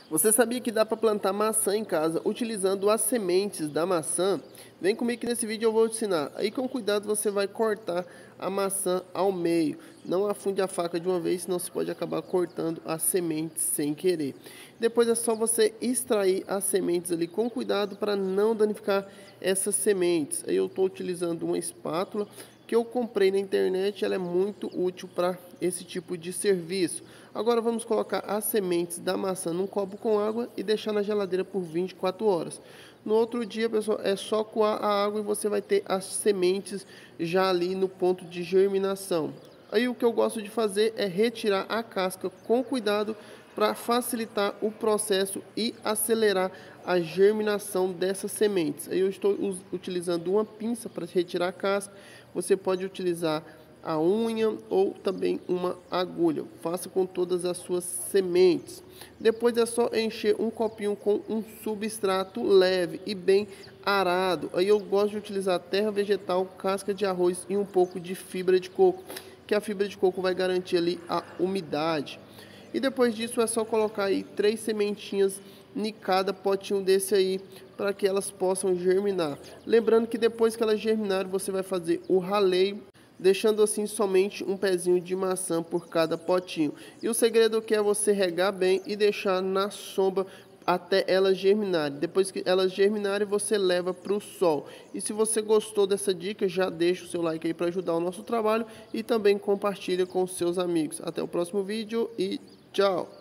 Você sabia que dá para plantar maçã em casa utilizando as sementes da maçã? Vem comigo que nesse vídeo eu vou te ensinar. Aí com cuidado você vai cortar a maçã ao meio. Não afunde a faca de uma vez, senão você pode acabar cortando as sementes sem querer. Depois é só você extrair as sementes ali com cuidado para não danificar essas sementes. Aí eu estou utilizando uma espátula que eu comprei na internet, ela é muito útil para esse tipo de serviço. Agora vamos colocar as sementes da maçã num copo com água e deixar na geladeira por 24 horas. No outro dia, pessoal, é só coar a água e você vai ter as sementes já ali no ponto de germinação. Aí o que eu gosto de fazer é retirar a casca com cuidado para facilitar o processo e acelerar a germinação dessas sementes. Aí eu estou utilizando uma pinça para retirar a casca. Você pode utilizar a unha ou também uma agulha. Faça com todas as suas sementes. Depois é só encher um copinho com um substrato leve e bem arado. Aí eu gosto de utilizar terra vegetal, casca de arroz e um pouco de fibra de coco, que a fibra de coco vai garantir ali a umidade. E depois disso é só colocar aí 3 sementinhas em cada potinho desse aí, para que elas possam germinar. Lembrando que depois que elas germinarem, você vai fazer o raleio, deixando assim somente um pezinho de maçã por cada potinho. E o segredo que é você regar bem e deixar na sombra até elas germinarem. Depois que elas germinarem, você leva para o sol. E se você gostou dessa dica, já deixa o seu like aí para ajudar o nosso trabalho e também compartilha com seus amigos. Até o próximo vídeo e tchau!